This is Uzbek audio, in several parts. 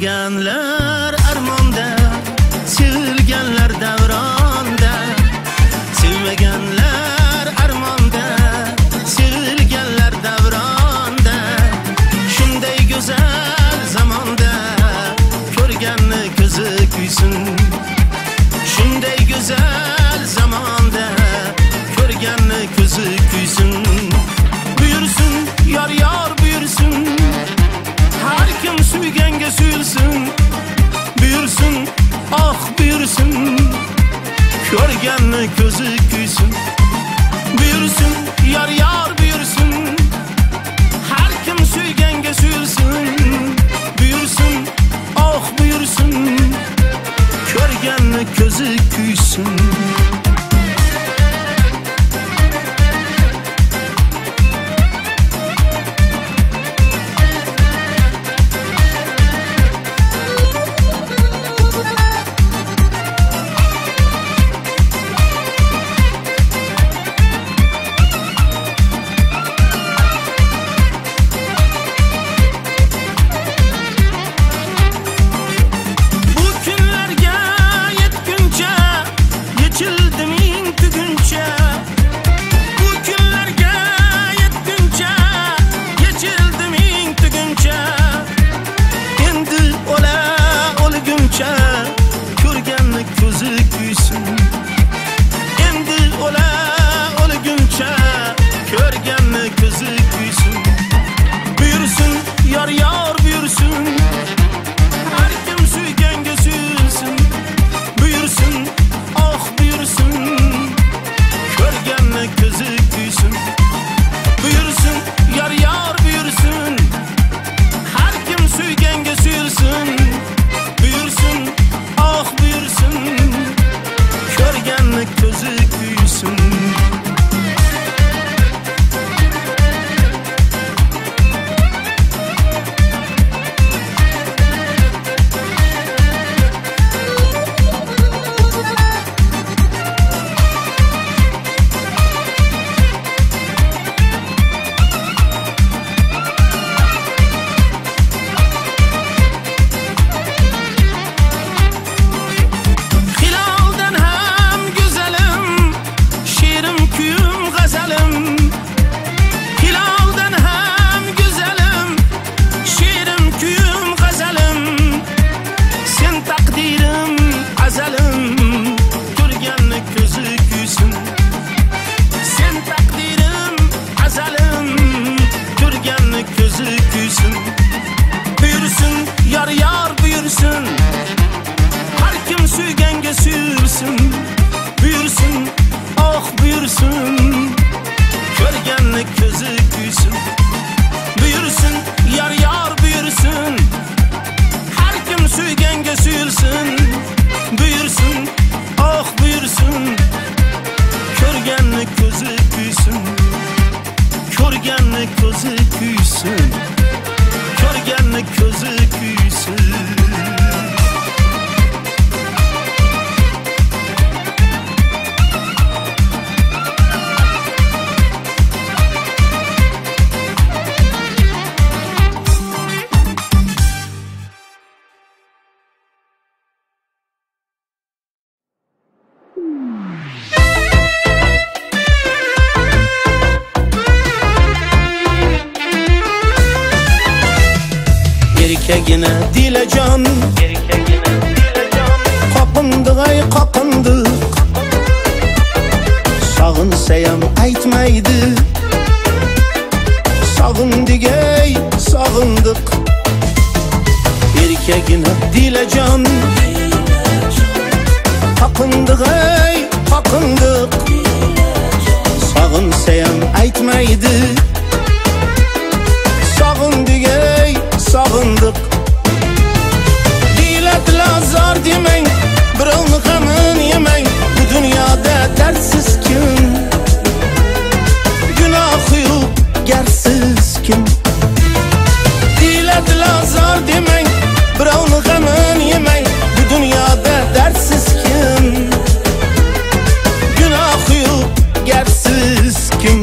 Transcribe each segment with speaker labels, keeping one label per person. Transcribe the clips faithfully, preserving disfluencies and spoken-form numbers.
Speaker 1: Sevganlar armonda, sevilganlar davronda. Sevmaganlar armonda, sevilganlar davronda. Shunday go'zal zamonda ko'rganni ko'zi kuysin. Shunday go'zal zamonda ko'rganni ko'zi kuysin. Buyursin yor yor buyursin, har kim suyganga suyulsin. Buyursin oh buyursin, ko'rganni ko'zi kuysin. Buyursin yor yor buyursin, har kim suyganga suyulsin. Buyursin oh buyursin, ko'rganni ko'zi kuysin. Ko'rganni ko'zi kuysin. Endi ola o'lguncha ko'rganni ko'zi kuysin. Buyursin yor yor buyursin, har kim suyganga suyulsin. Buyursin oh buyursin, ko'rganni ko'zi kuysin. Buyursin yor yor buyursin, har kim suyganga suyulsin. Buyursin oh buyursin, ko'rganni ko'zi kuysin. Buyursin yor yor buyursin, har kim suyganga suyulsin. Buyursin oh buyursin, ko'rganni ko'zi kuysin. Buyursin yor yor buyursin, har kim suyganga suyulsin. Buyursin oh buyursin, ko'rganni ko'zi kuysin. Ko'rganni ko'zi kuysin, ko'rganni ko'zi kuysin. Erkagina dilajon, qoqindiq ay qoqindiq. Sog'insayam aytmaydi, sog'indik ey sog'indiq. Erkagina dilajon, qoqindiq ay qoqindiq. Sog'insayam aytmaydi, sog'indik ey sog'indiq. Diyladilar zor demang, birovni g'amin yemang. Bu dunyoda dardsiz kim, gunohi yo'q garsiz kim. Diyladilar zor demang, birovni g'amin yemang. Bu dunyoda dardsiz kim, gunohi yo'q garsiz kim.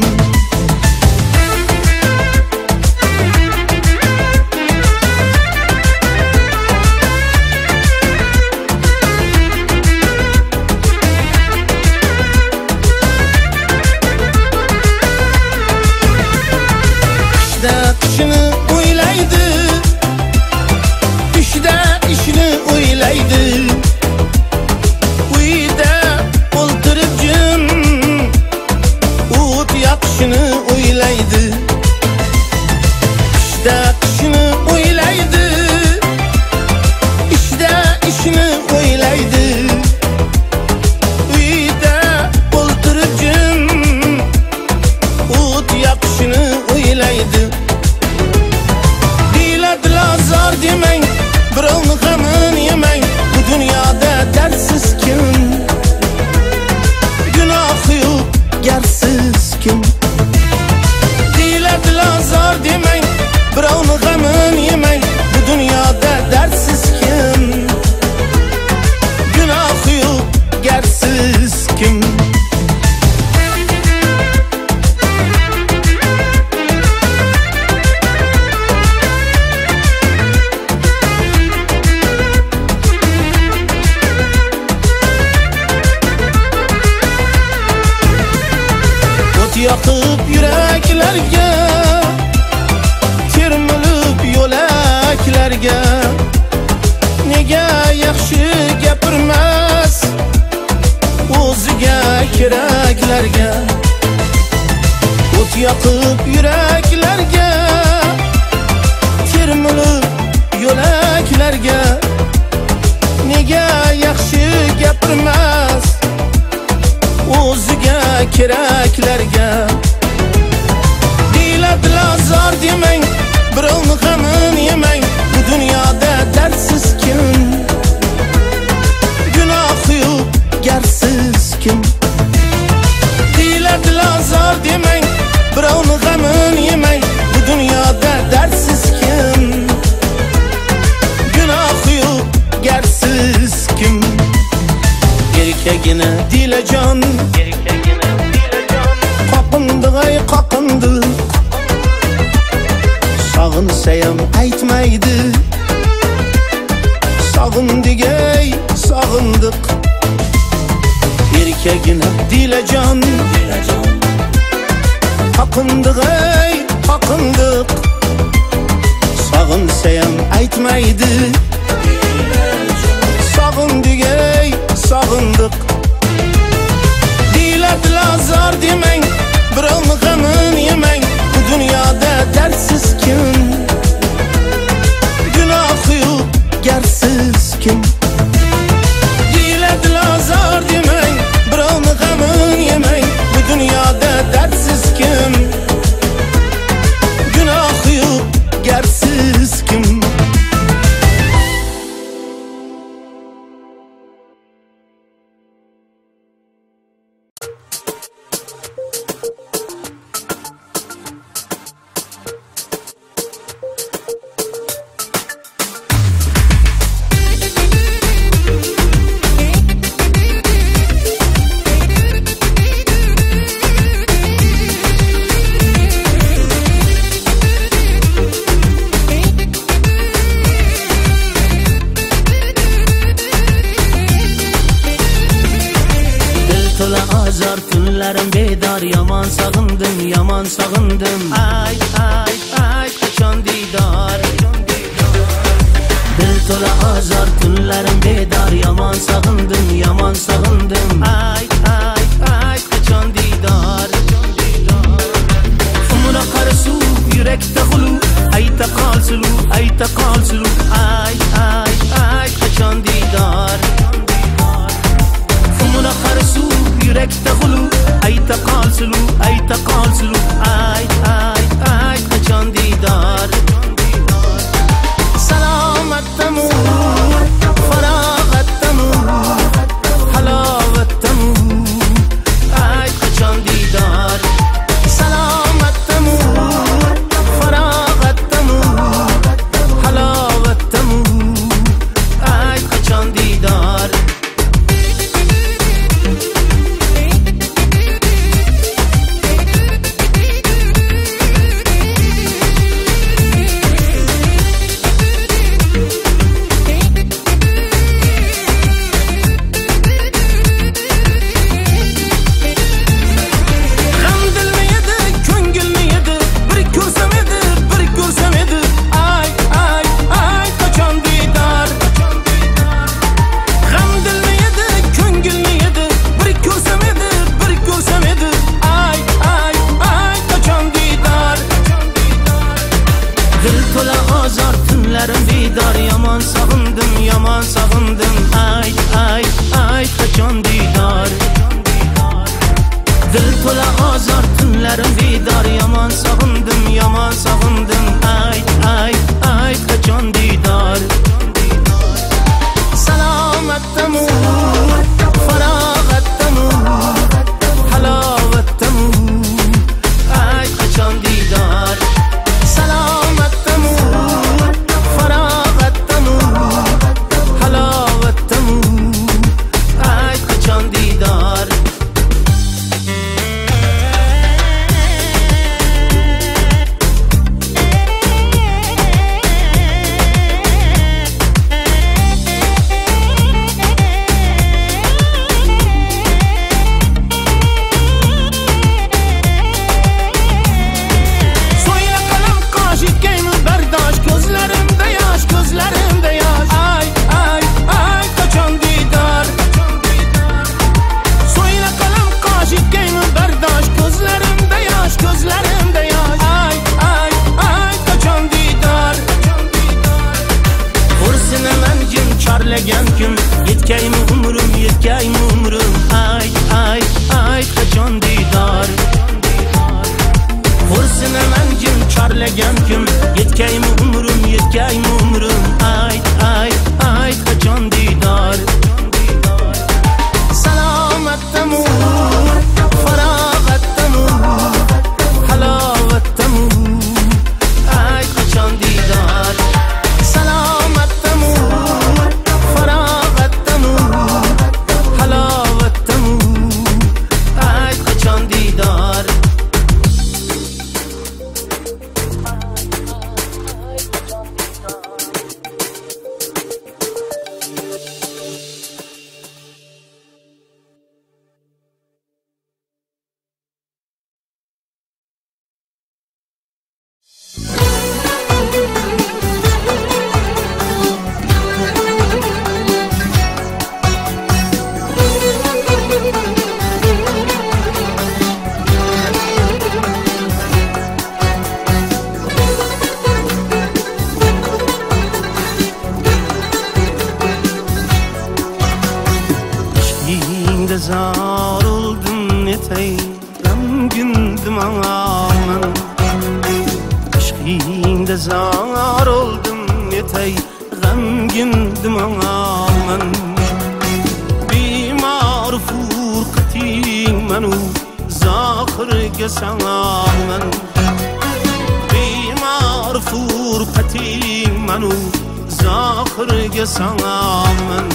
Speaker 1: umid yaxshini o'ylaydi. Deyiladilar zor demang, birovni g'amini yemang, bu dunyoda dardsiz kim? Gunohi yo'q garsiz kim? Deyiladilar zor demang, birovni g'amini yemang, bu dunyoda dardsiz kim? Gunohi yo'q garsiz kim? Yoqib yuraklarga, termilib yo'laklarga, nega yaxshi gapirmas o'ziga keraklarga? O't yoqib yuraklarga, termilib yo'laklarga, nega yaxshi gapirmas o'ziga keraklarga? Deyiladilar zor demang, birovni g'amini yemang, bu dunyoda dardsiz kim? Gunohi yo'q garsiz kim? Deyiladilar zor demang, birovni g'amini yemang, bu dunyoda dardsiz kim? Gunohi yo'q garsiz kim? Erkagina dilajon, qoqindi ay qoqindi, sog'insayam aytmaydi, sog'indik ay sog'indiq. Erkagina dilajon, qoqindi ay qoqindiq, sog'insayam aytmaydi, sog'indik ay sog'indiq. Deyiladilar zor demang, birovni g'amini yemang, bu dunyoda dardsiz kim? Gunohi yo'q garsiz kim? Deyiladilar zor demang, birovni g'amini yemang, bu dunyoda dardsiz kim? Gunohi yo'q garsiz kim? Yaman sağındım, yaman sağındım. Ay ay ay kaçan didar. Dil tola azar tunlarım bedar. Yaman sağındım, yaman sağındım. Ay ay ay kaçan didar. Umuna karsu yürekte hulu, ayta kalsulu, ayta kalsulu. Ay ay ay kaçan didar. Umuna karsu yürekte hulu, ayta kalsulu, ayta kalsulu. Ay ay ay kaçan didar. Salamattamu, faragattamu, halavattamu. Ay kaçan didar. Salamattamu, faragattamu, halavattamu. Ay kaçan didar. Dil to'la ozor tunlarim bedor yomon sog'indim yomon sog'indim ayt ayt ayt qachon diydor salomatdamu farog'atdamu halovatdamu ayt qachon diydor salomatdamu farog'atdamu halovatdamu ayt qachon diydor kim yetkaymi umrim yetkaymi umrim ay ay ay qachon diydor xo'rsinaman jim chorlagan kim yetkaymi umrim yetkaymi umrim ay ay ay qachon diydor salomatdamu farog'atdamu halovatdamu ay qachon diydor salomatdamu zar oldum netay g'amgindim aman ishqingda zar oldum netay g'amgindim aman bemor furqating manu zohirga sanaman bemor furqating manu zohirga sanaman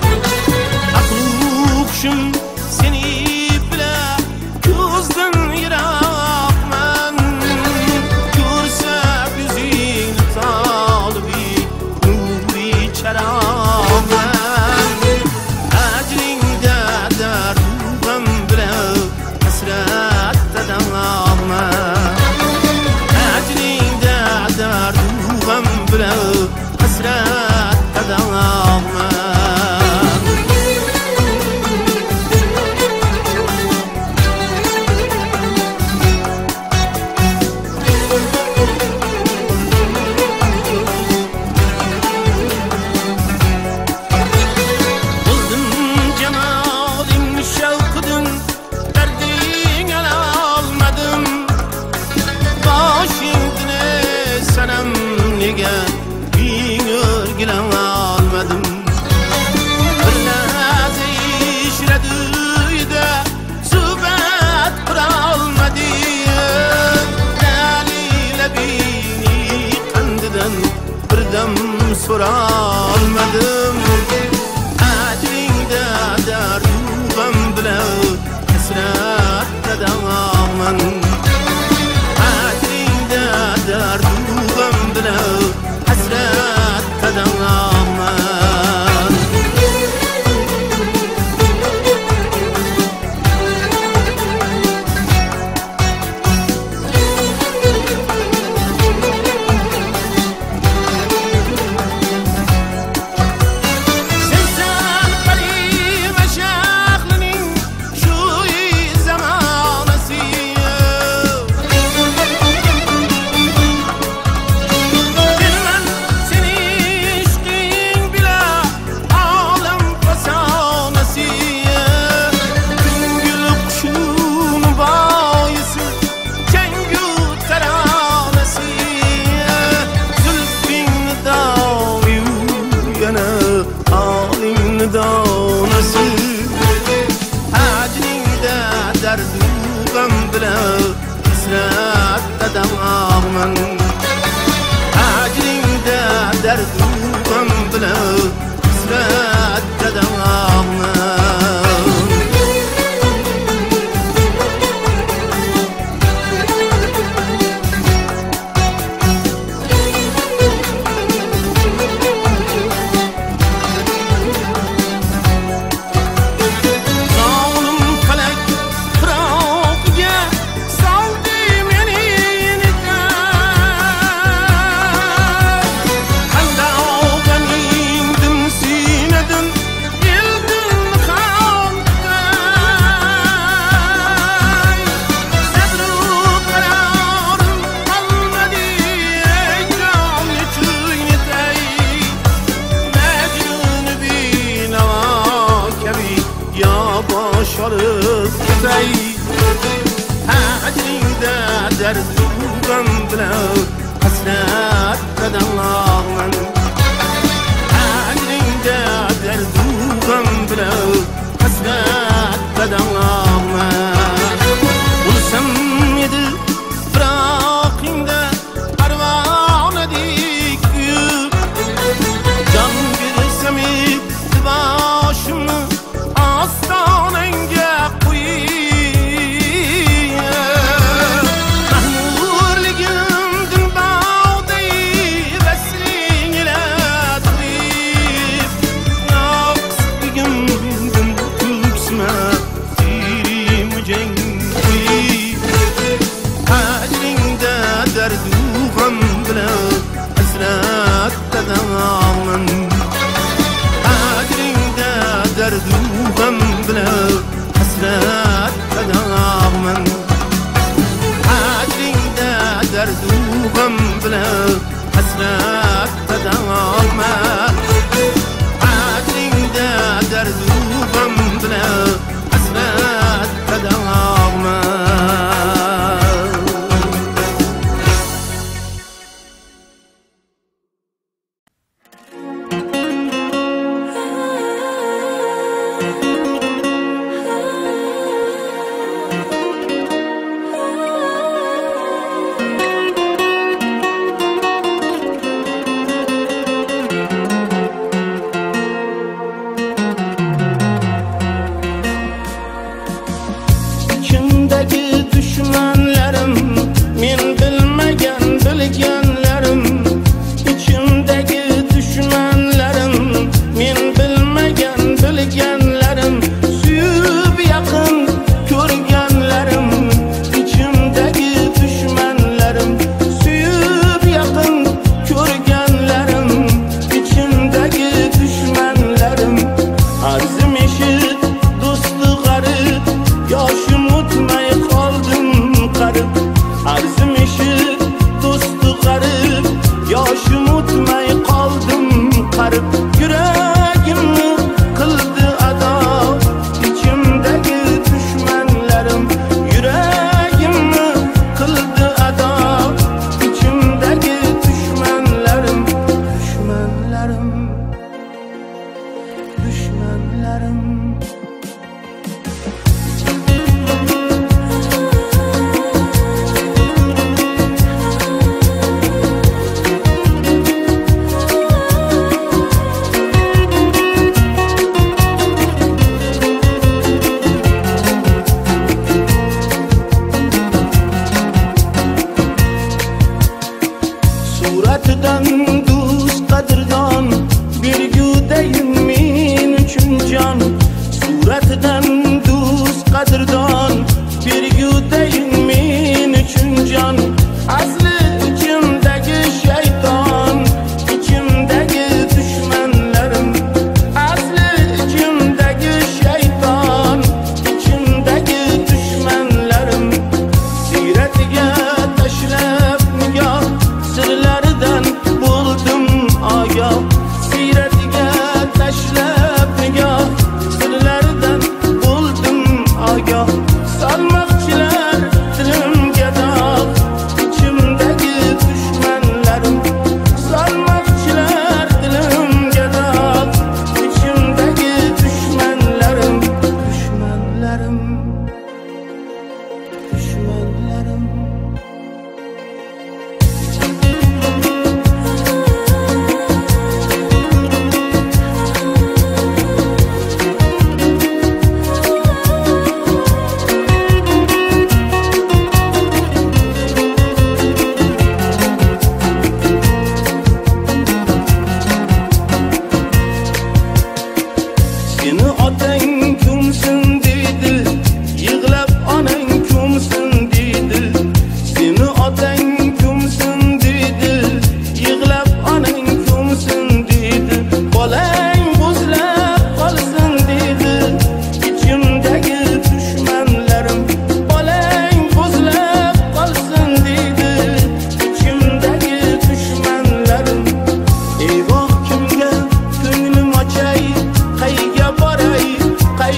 Speaker 1: Şum seni bile gözden yirakman görse güzin talibi nuri çaraman acringde derdum bile hasrette dağman acringde derdum bile hasrette dağman derdu gam bilen hasret kadanlağman Hacringde derdu gam bilen hasret kadanlağman Bulsam yedi bırakinde arvana dikiyip Can girsem başımı astanenge koyayım Mahmurligimdin bağdayı veslin ile durayım Naqsligimdin tüksme dirim cengi Hacringde derdu gam bilen hasret kadanlağman derdu gam bilen hasret kadanlağman Hacringde derdu gam bilen hasret kadanlağman Hacringde derdu gam bilen hasret kadanlağman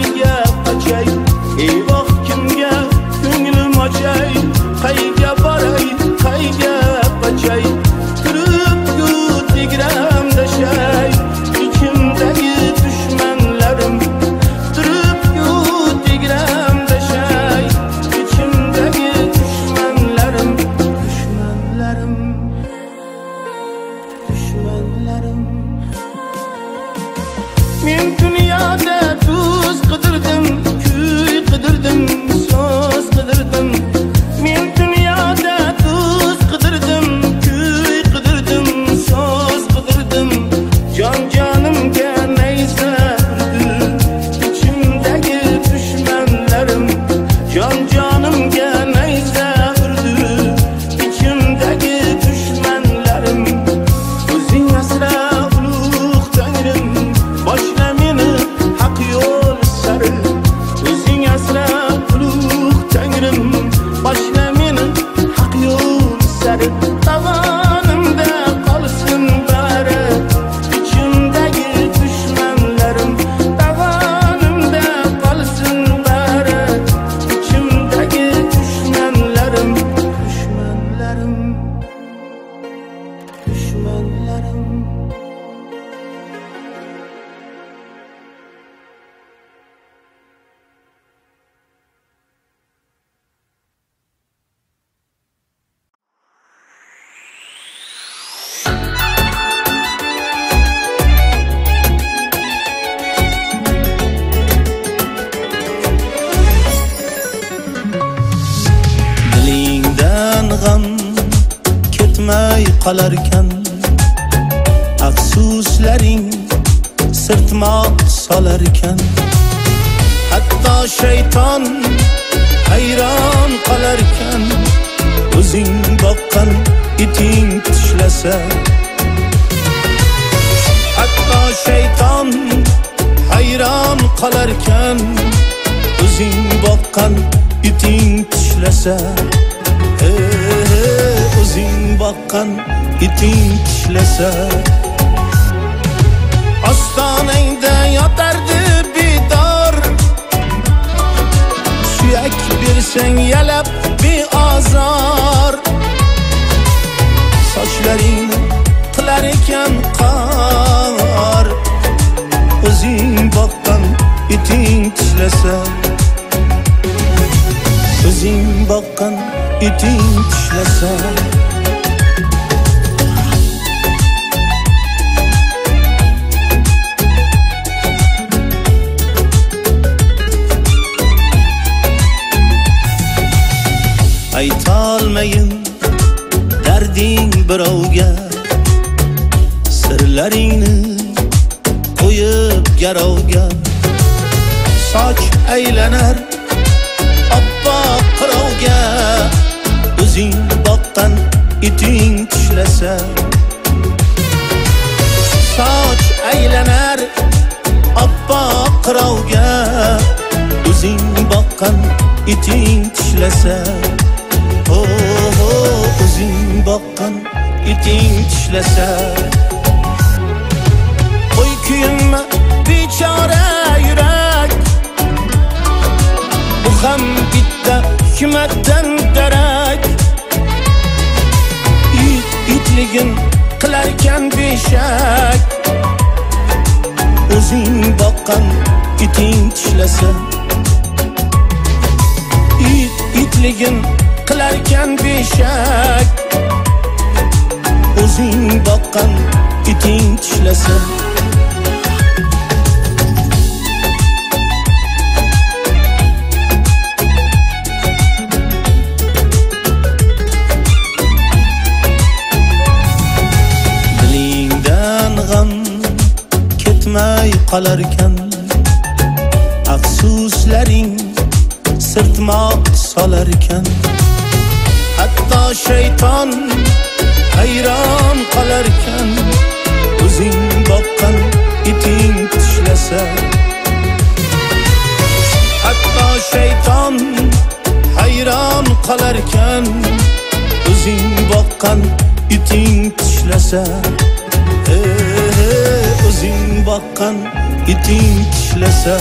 Speaker 2: Eyvah kimga ko'nglim ochay qayga boray
Speaker 1: ketmay qolarkan, afsuslaring sirtma solarkan. Hatto shayton hayron qolarkan, o'zing boqqan iting tishlasa. Hatto shayton hayron qolarkan, o'zing boqqan iting tishlasa. O'zing boqqan iting tishlasa. Ostonangda yotardi bidor, suyak bersang yalab beozor. Sochlaringni qilar ekan qor, o'zing boqqan iting tishlasa. O'zing boqqan iting tishlasa. Aytolmayin darding birovga, sirlaringni qo'yib garovga. Soch aylanar oppoq qirovga, o'zing boqqan iting tishlasa. Soch aylanar oppoq qirovga, o'zing boqqan iting tishlasa. Oh, oh, o'zing boqqan iting tishlasa. Qo'y kuyinma bechora yurak, bu ham bitta hikmatdan darak. It itligin qilarkan beshak, o'zing boqqan iting tishlasa. It itligin qilarkan beshak, o'zing boqqan iting tishlasa. Dilingdan g'am ketmay qolarkan, afsuslaring sirtma solarkan. Hatto shayton hayron qolarkan, o'zing boqqan iting tishlasa. Hatto shayton hayron qolarkan, o'zing boqqan iting tishlasa. O'zing boqqan iting tishlasa.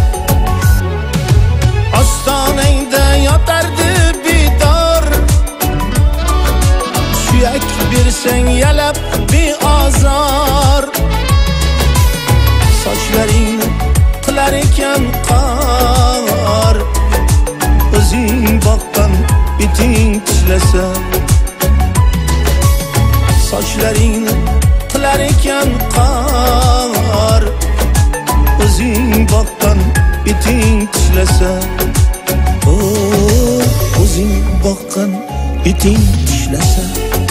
Speaker 1: Ostonangda yotardi bidor, suyak bersang yalab beozor. Sochlaringni qilar ekan qor, o'zing boqqan iting tishlasa. Sochlaringni qilar ekan qor, o'zing boqqan iting tishlasa. Oh, o'zing boqqan iting tishlasa.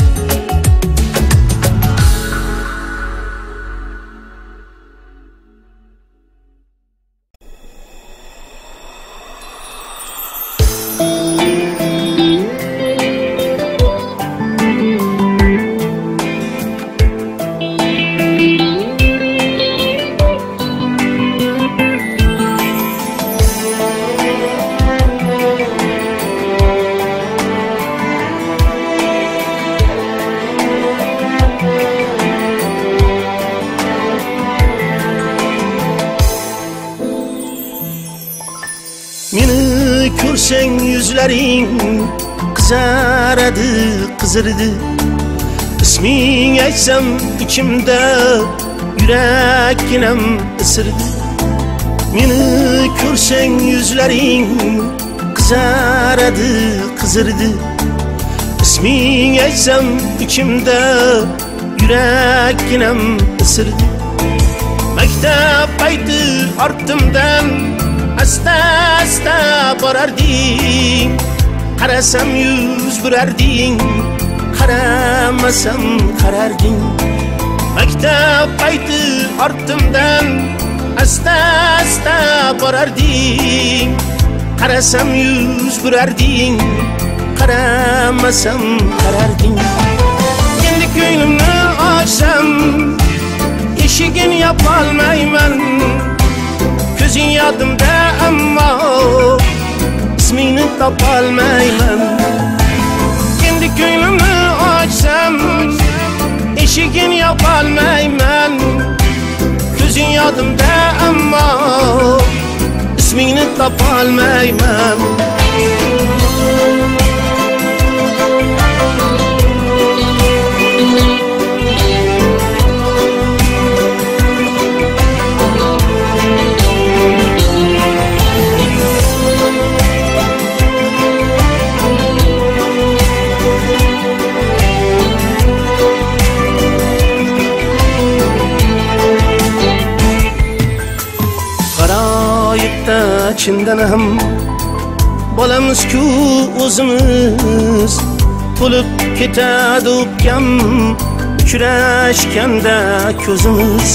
Speaker 2: Ko'rsang yuzlaring qizaradi, qizirdi. Isming aytsam ichimda yurakkinam isirdi. Meni ko'rsang yuzlaring qizaradi, qizirdi. Isming aytsam ichimda yurakkinam isirdi. Maktab payti ortimdan asta asta borarding, qarasam yuz burarding, qaram qaramasam qararding. Maktab payti ortimdan asta asta borarding. Qarasam yuz burarding, qaramasam qararding. Endi ko'nglimni ochsam eshigini yopolmayman. Ko'zing yodimda ammo ismingni topolmayman. Endi ko'nglimni ochsam eshigini yopolmayman. Ko'zing yodimda ammo ismingni topolmayman. Chindan ham bolamiz-ku o'zimiz to'lib ketadi o'pkam uchrashganda ko'zimiz.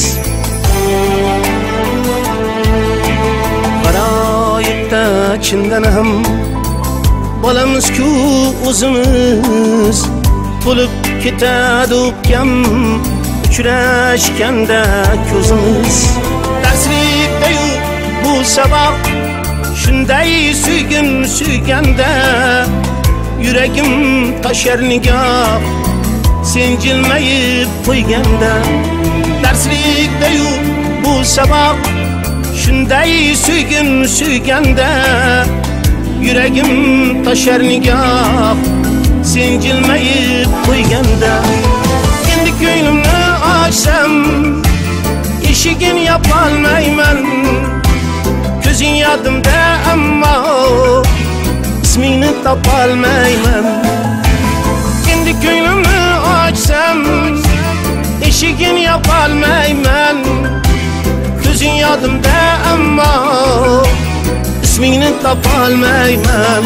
Speaker 2: G'aroyibda chindan ham bolamiz-ku o'zimiz to'lib ketadi o'pkam uchrashganda ko'zimiz. Darslikda-yu bu saboq shunday suygim suyganda yuragim toshar nigoh sen jilmayib qo'yganda. Darslikda-yu bu saboq shunday suygim suyganda yuragim toshar nigoh sen jilmayib qo'yganda. Endi ko'nglimni ochsam eshigini yopolmayman. Ko'zing yodimda ammo ismingni topolmayman. Endi ko'nglimni ochsam eshigini yopolmayman. Ko'zing yodimda ammo ismingni topolmayman.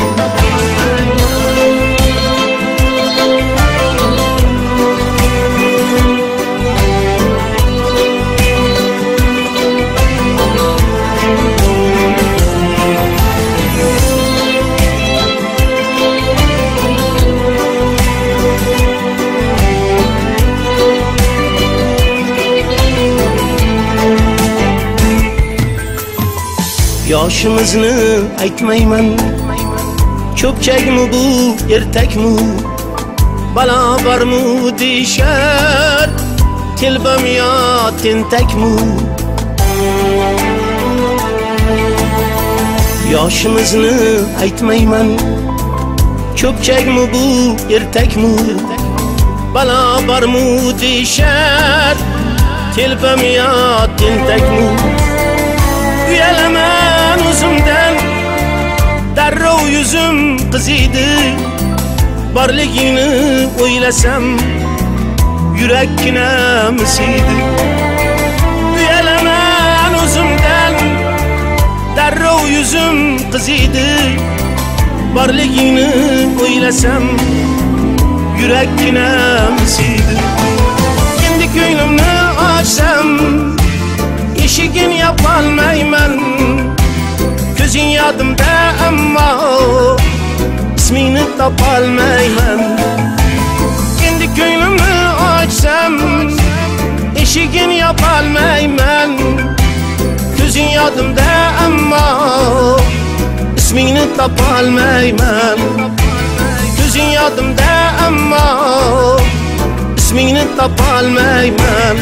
Speaker 2: Yoshimizni aytmayman, cho'pchakmi bu ertakmi, balo bormi deyishar, telbam yo tentakmi. Yoshimizni aytmayman, cho'pchakmi bu ertakmi, balo bormi deyishar, telbam yo tentakmi. Uyalaman o'zimdan, darrov yuzim qiziydi. Borligingni o'ylasam, yurakkina misiydi. Uyalaman o'zimdan, darrov yuzim qiziydi. Borligingni o'ylasam, yurakkina misiydi. Endi ko'nglimni ochsam eshigini yopolmayman. Ko'zing yodimda ammo ismingni topolmayman. Endi ko'nglimni ochsam eshigini yopolmayman. Ko'zing yodimda ammo ismingni topolmayman. Ko'zing yodimda ammo ismingni topolmayman.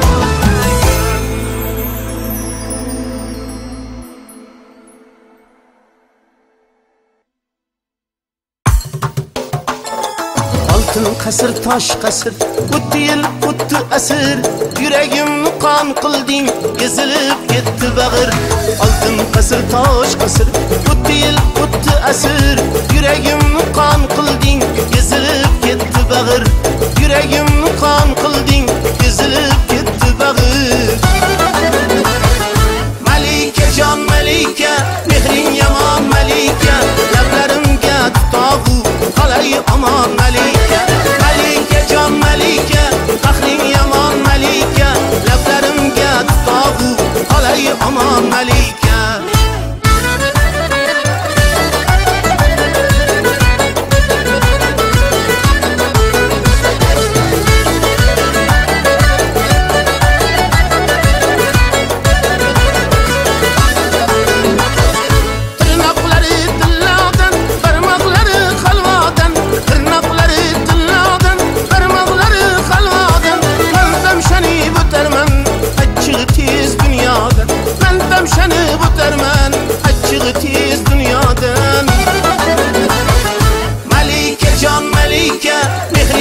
Speaker 2: Qasr tosh qasr o'tdi yil o'tdi asr, yuragimni qon qilding, ezilib ketdi bag'ir. Oltin qasr tosh qasr o'tdi yil o'tdi asr, yuragimni qon qilding, ezilib ketdi bag'ir. Yuragimni qon qilding, ezilib ketdi bag'ir. Malika jon malika, mehring yomon malika, lablarimga tutovu qalay omon malika. Malika jon malika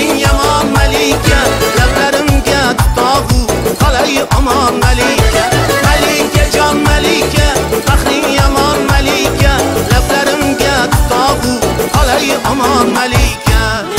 Speaker 2: mehring yaman malika, lablarimga tutovu qalay aman malika. Malika jon malika, mehring yaman malika, lablarimga tutovu qalay aman malika.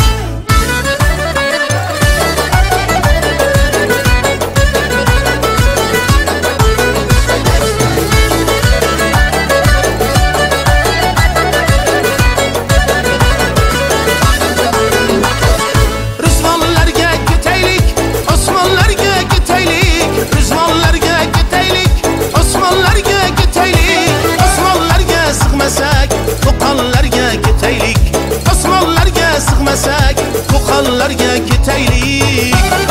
Speaker 2: Qo'qonlarga ketaylik.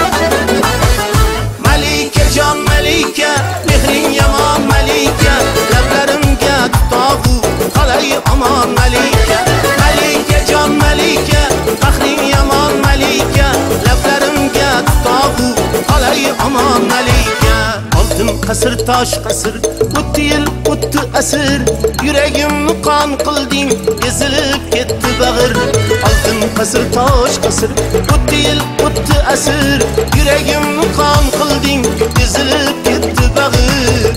Speaker 2: Malika jon malika, mehring yomon malika, lablarimga tutovu qalay aman malika. Malika jon malika, mehring yomon malika, lablarimga tutovu qalay aman malika. Oltin qasr tosh qasr, o'tdi yil o'tdi asr, yuragimni qon qilding, ezilib ketdi bag'ir. Oltin qasr tosh qasr, o'tdi yil o'tdi asr, yuragimni qon qilding, ezilib ketdi bag'ir.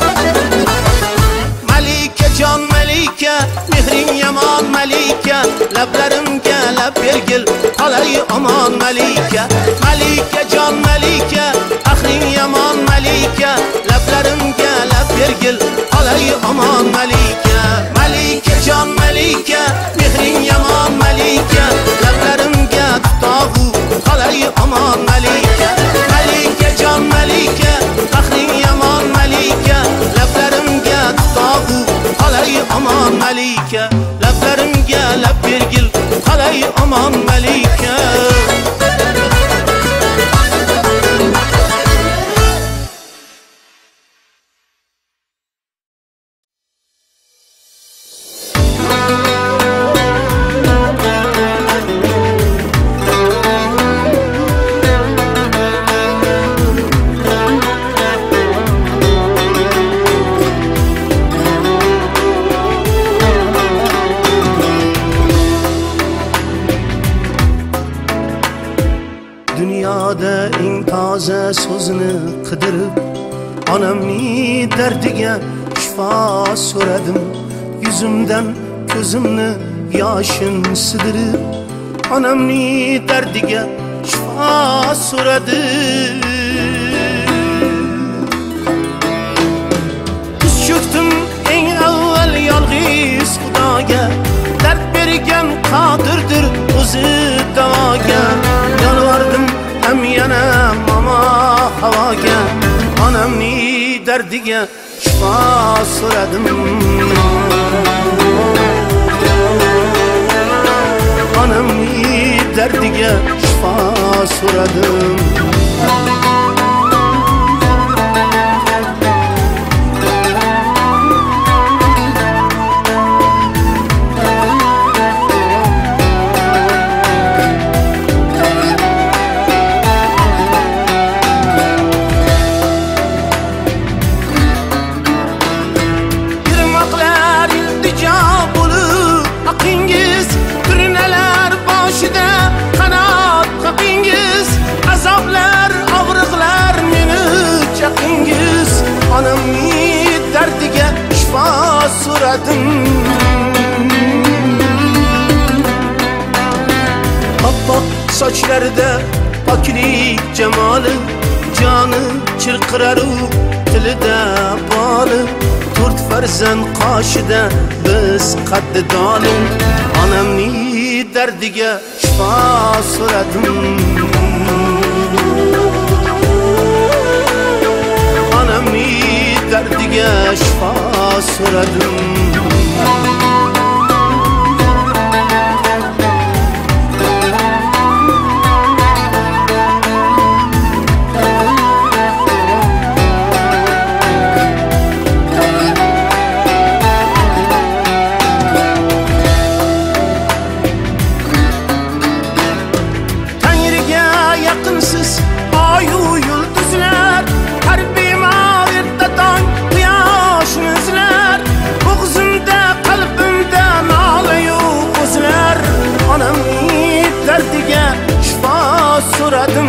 Speaker 2: Malika jon malika, mehring yomon malika, lablarimga lab bergil qalay aman malika. Malika jon malika, mehring yomon malika, lablarimga lab bergil qalay aman malika. Malika jon malika, mehring yomon malika, lablarimga tutovu qalay aman malika. Malika jon malika, mehring yomon malika, lablarimga tutovu qalay aman malika. Lablarimga lab bergil qalay aman malika. Dunyoda eng toza so'zni qidirib, onamning dardiga shifo so'radim. Yuzimdan ko'zimni yoshim sidirib, onamning dardiga shifo so'radim. Tiz cho'kdim eng avval yolg'iz Xudoga, dard bergan qodirdir o'zi davoga. Yolvordim ham yana mama havoga, onamning dardiga shifo so'radim. Onamning dardiga shifo so'radim. Onamning dardiga shifo so'radim. Oppoq sochlarida poklik jamoli, joni chirqirar u tilida boli. To'rt farzand qoshida biz qaddi dolim, onamning dardiga shifo so'radim. Onamning dardiga shifo so'radim. Tangriga yaqinsiz oyu yulduzlar, qalbim og'irda tong quyoshni izlar. Bo'g'zimda qalbim so'radim.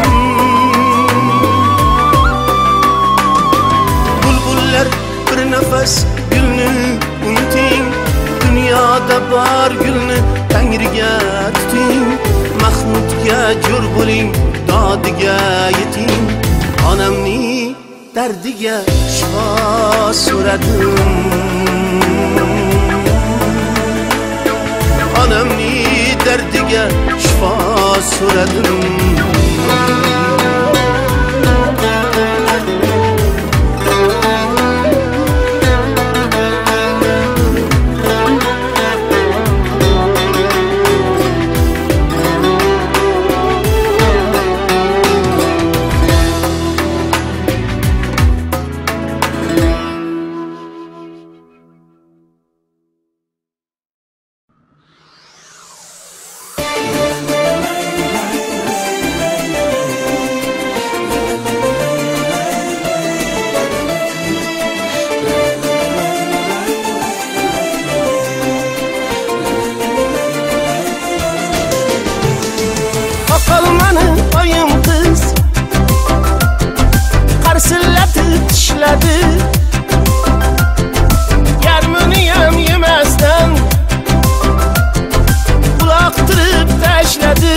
Speaker 2: Bulbullar bir nafas gulni unuting, dunyoda bor gulni Tangriga tuting. Mahmudga jo'r bo'ling, dodiga yeting. Onamning dardiga shifo so'radim. Onamning dardiga shifo so'radim. Qalmani oyim qiz qarsillatib tishladi. Yarminiyam yemasdan uloqtirib tashladi.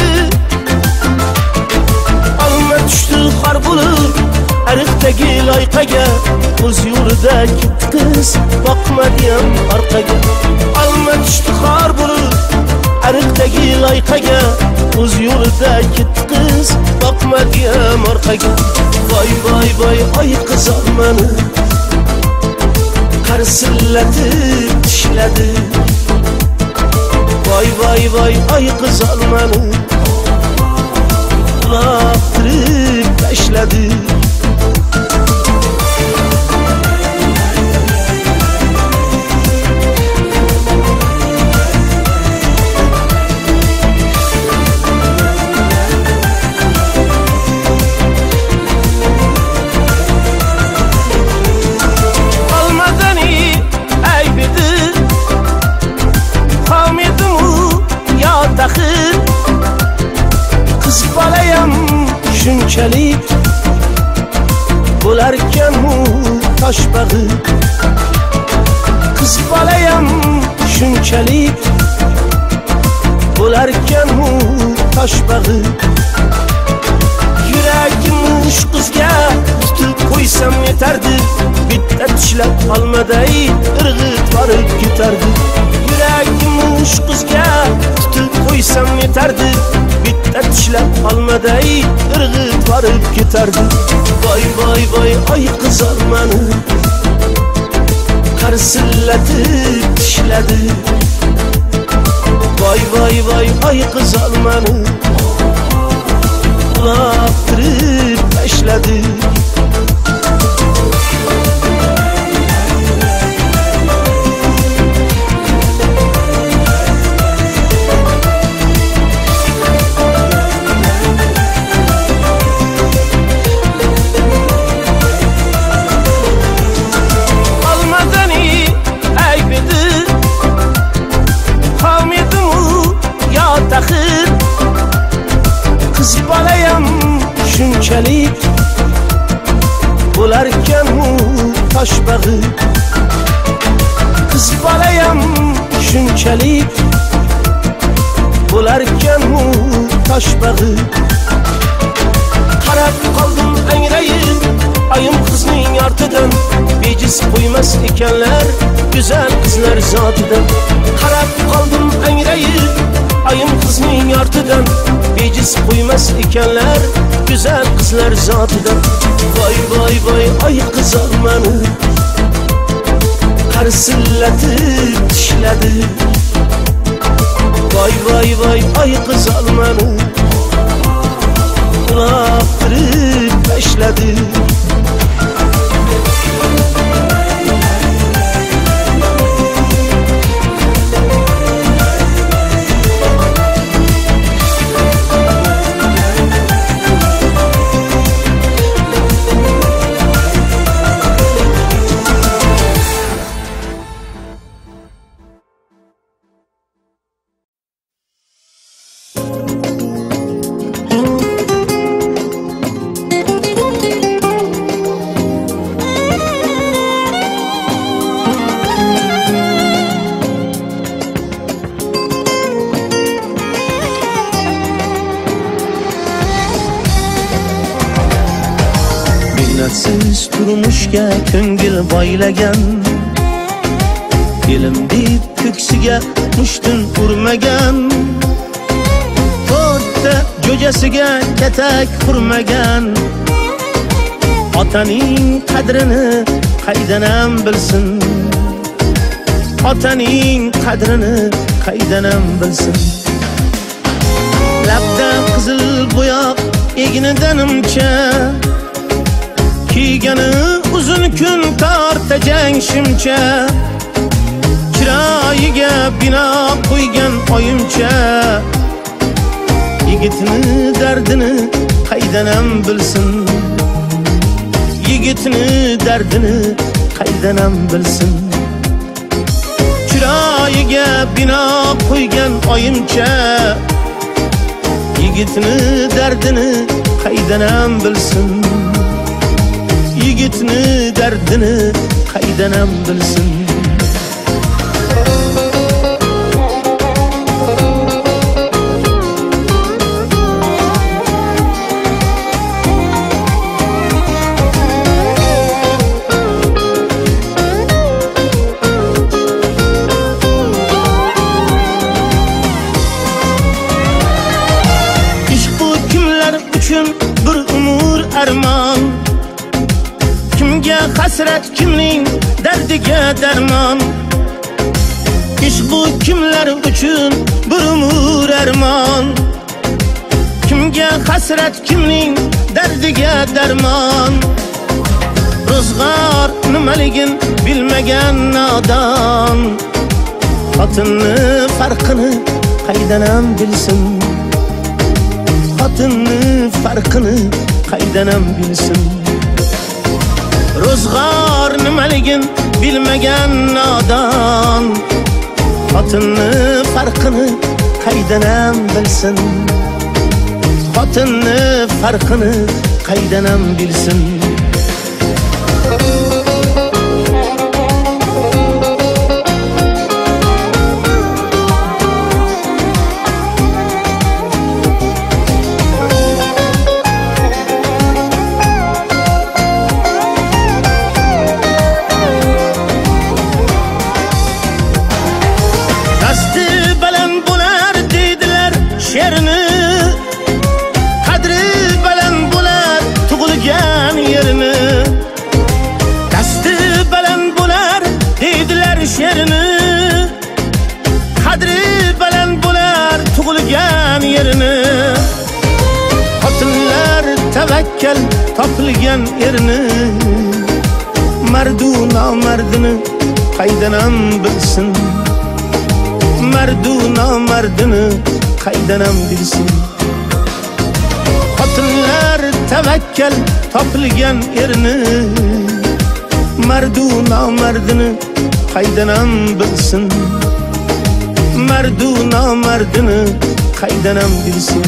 Speaker 2: Olma tushdi xor bo'lib ariqdagi loyqaga, o'z yo'lida ketdi qiz boqmadiyam orqaga. Olma tushdi xor bo'lib ariqdagi loyqaga, o'z yo'lida ketdi qiz boqmadiyam orqaga. Voy voy voy oy qizim meni qarsillatib tishladi. Voy voy voy oy qizim meni uloqtirib tashladi. Qiz bolayam shunchalik bo'larkan-mu toshbag'i. Qiz bolayam shunchalik bo'larkan-mu toshbag'i. Yuragim shu qizga tutib qo'ysam yetardi. Bitta tishlab olmaday irg'it borib ketardi. Yuragim shu qizga tutib qo'ysam yetardi. Bitta tishlab olmaday irg'it borib ketardi. Voy voy voy oy qizim meni qarsillatib tishladi. Voy voy voy oy qizim meni uloqtirib tashladi. Qiz bolayam shunchalik bo'larkan-mu toshbag'i. Qiz bolayam shunchalik bo'larkan-mu toshbag'i. Qarab qoldim angrayib oyim qizning ortidan. Bejiz qo'ymas ekanlar go'zal qizlar zotidan. Qarab qoldim angrayib oyim qizning ortidan. Bejiz qo'ymas ekanlar go'zal qizlar zotidan. Voy voy voy oy qizim meni qarsillatib tishladi. Voy voy voy oy qizim meni uloqtirib tashladi. mehnatsiz turmushga ko'ngil boylagan, elim deb ko'ksiga mushtun urmagan, to'rtta jo'jasiga katak qurmagan, otaning qadrini qaydanam bilsin, otaning qadrini qaydanam bilsin. Labda qizil bo'yoq egnidan nimcha, kiygani uzun kun tortajang shimcha, chiroyiga bino qo'ygan oyimcha, yigitni dardini qaydanam bilsin, yigitni dardini qaydanam bilsin. Chiroyiga bino qo'ygan oyimcha, yigitni dardini qaydanam bilsin, yigitni dardini qaydanam bilsin. Bir umur armon, kimga hasrat, kimning dardiga darmon. Ish bu kimlar uchun bir umur armon, kimga hasrat, kimning dardiga darmon. Ro'zg'or nimaligin bilmagan nodon, xotinni farqini qaydanam bilsin, xotinni farqini qaydanam bilsin. Ro'zg'or nimaligin bilmagan nodon, xotinni farqini qaydanam bilsin, xotinni farqini qaydanam bilsin. Xotinlar tavakkal topilgan erni, mardu nomardini qaydanam bilsin, mardu nomardini qaydanam bilsin. Xotinlar tavakkal topilgan erni, mardu nomardini qaydanam bilsin, mardu nomardini qaydanam bilsin.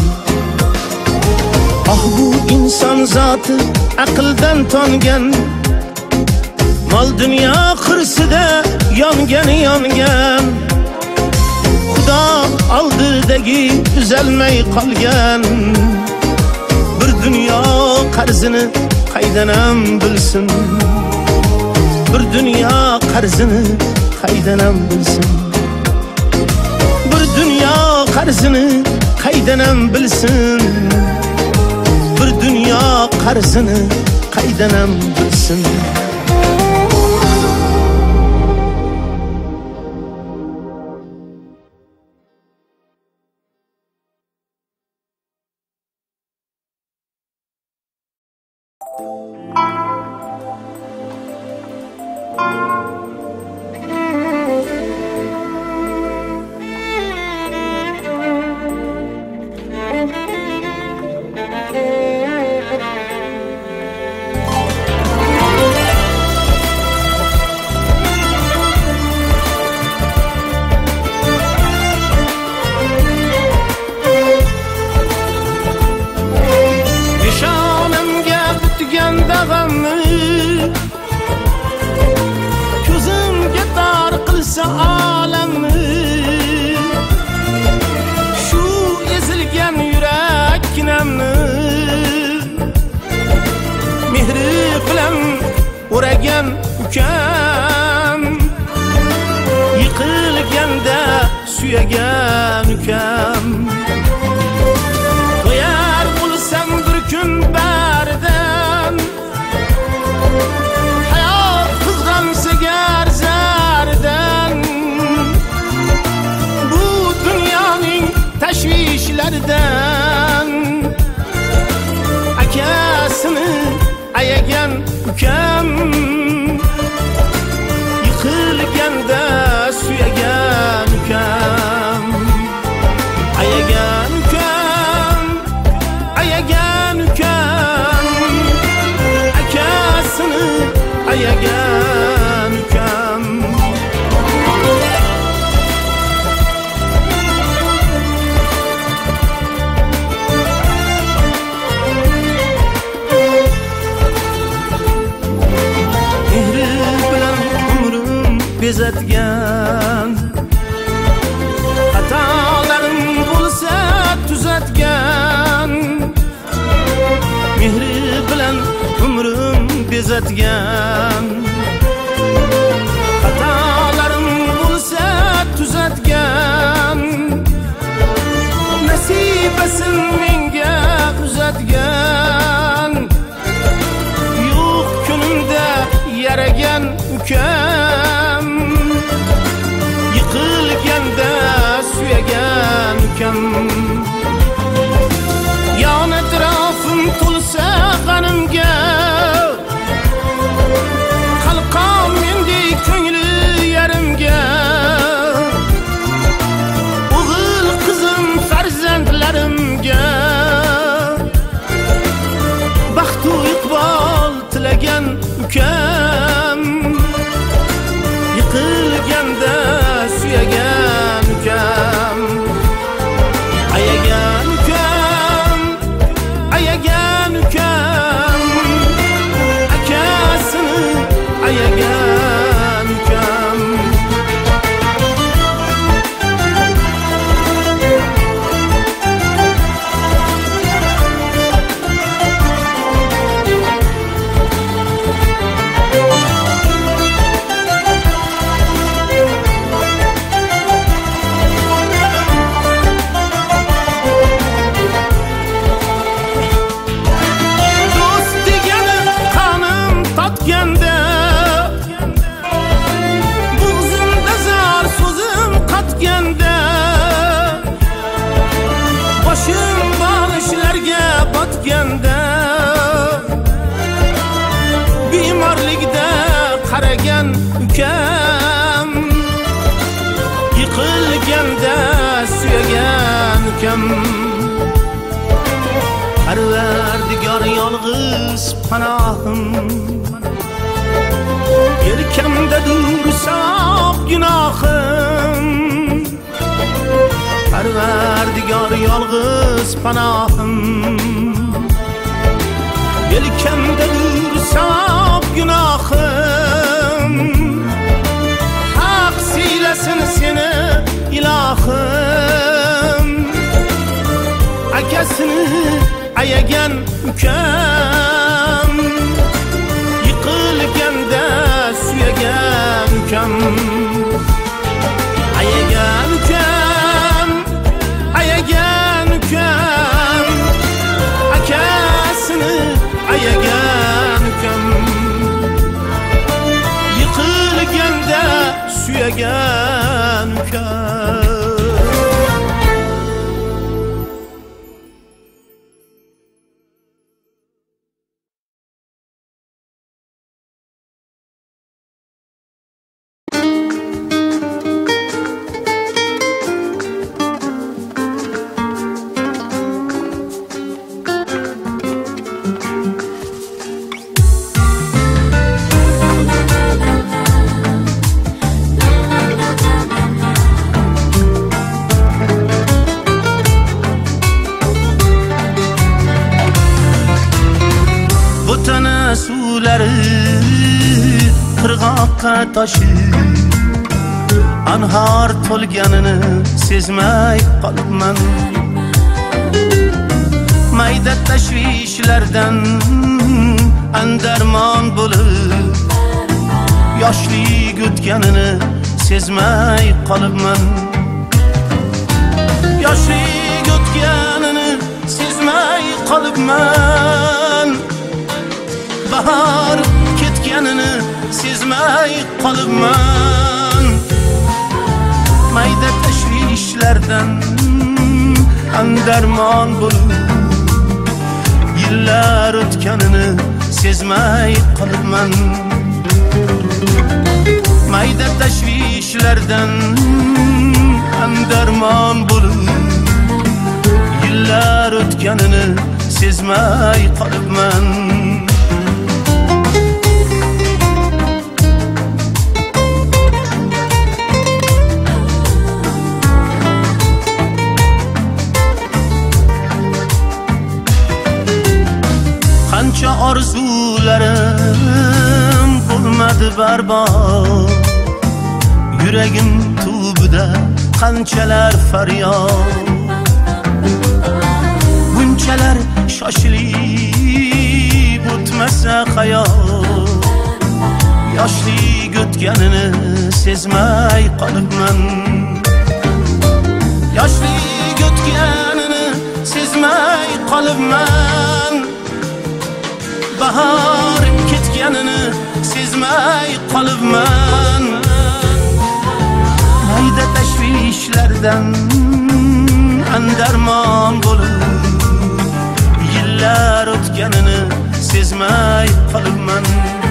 Speaker 2: Ah bu inson zoti aqldan tongan, mol dunyo qirsida yongan yongan, Xudo oldidagi tuzalmay qolgan, bir dunyo qarzini qaydanam bilsin, bir dunyo qarzini qaydanam bilsin, bir dunyo qarzini qaydanam bilsin, bir dunyo qarzini qaydanam bilsin. ayagan ukam, yiqilganda suyagan ukam. Qo'yar bo'lsam bir kun baridan, hayot qizg'ansa gar zardan, bu dunyoning tashvishlaridan akasini ayagan ukam, yiqilganda suyagan ukam. Ayagan ukam, ayagan ukam, akasini ayagan ukam. Bezatgan, xatolarim bo'lsa tuzatgan, mehri bilan umrim bezatgan, xatolarim bo'lsa tuzatgan, nasibasin menga uzatgan, yo'q kunimda yaragan ukam, yiqilganda suyagan ukam. Yon atrofim to'lsa g'animga, qalqon mendek ko'ngli yarimga, o'g'il qizim farzandlarimga baxtu iqbol tilagan ukam, yiqilganda suyagan ukam. Ayagan ukam, ayagan ukam, akasini ayagan ukam. Bo'g'zimda zar so'zim qatganda, boshim bolishlarga botganda, bemorlikda qaragan ukam, yiqilganda suyagan ukam. Parvardigor yolg'iz panohim, yelkamdadur savob gunohim. Parvardigor yolg'iz panohim, yelkamdadur savob gunohim. Haq siylasin seni ilohim, akasini ayagan ukam, yiqilganda suyagan ukam. Ayagan ukam, ayagan ukam, akasini ayagan ukam, yiqilganda suyagan ukam. qirg'oqqa toshib anhor to'lganini sezmay qolibman. Mayda tashvishlardan andarmon bo'lib yoshlik o'tganini sezmay qolibman. Yoshlik o'tganini sezmay qolibman. Bahor ketganini sezmay qolibman. Mayda tashvishlardan andarmon bo'lib yillar o'tganini sezmay qolibman. Mayda tashvishlardan andarmon bo'lib yillar o'tganini sezmay qolibman. Qancha orzularim bo'lmadi barbod. Yuragim tubida qanchalar faryod. Bunchalar shoshilib o'tmasa hayot. Yoshlik o'tganini sezmay qolibman. Yoshlik o'tganini sezmay qolibman. Bahor ketganini sezmay qolibman. Mayda tashvishlardan andarmon bo'lib yillar o'tganini sezmay qolibman.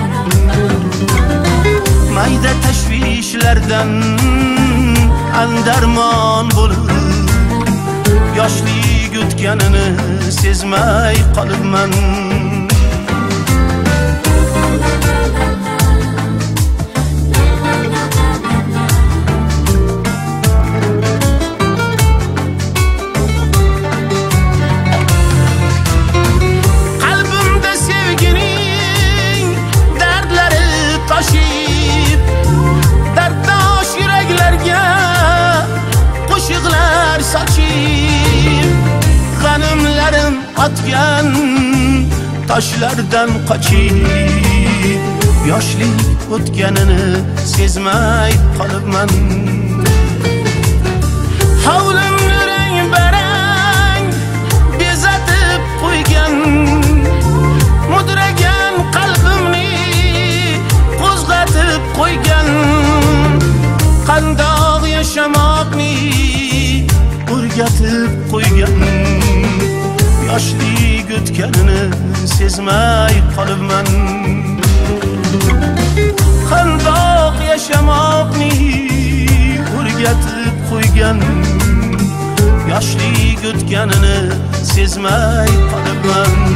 Speaker 2: Mayda tashvishlardan andarmon bo'lib yoshlik o'tganini sezmay qolibman. G'animlarim otgan toshlardan qochib yoshlik o'tganini sezmay qolibman. Hovlimni rang barang bezatib qo'ygan, mudragan qalbimni qo'zg'atib qo'ygan. Qandoq yashamoqni o'rgatib qo'ygan. Yoshlik o'tganini sezmay qolibman. Qandoq yashamoqni o'rgatib qo'ygan. Yoshlik o'tganini sezmay qolibman.